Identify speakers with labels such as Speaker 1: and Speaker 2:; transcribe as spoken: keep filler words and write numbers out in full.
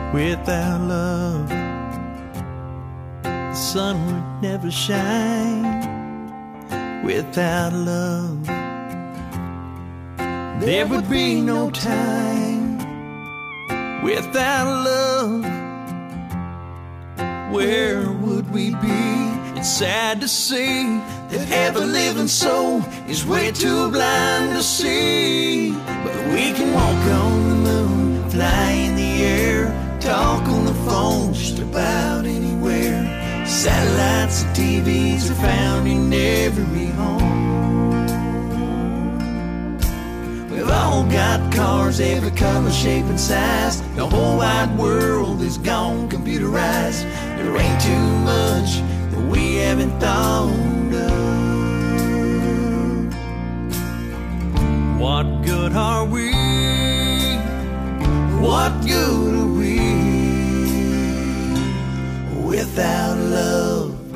Speaker 1: Without love, the sun would never shine. Without love, there would be no time. Without love, where would we be? It's sad to see that every living soul is way too blind to see. But we can walk on the moon, fly in the air, talk on the phone just about anywhere. Satellites and T Vs are found in every home. We've all got cars, every color, shape, and size. The whole wide world is gone computerized. There ain't too much that we haven't thought of. What good are we? What good are we without love?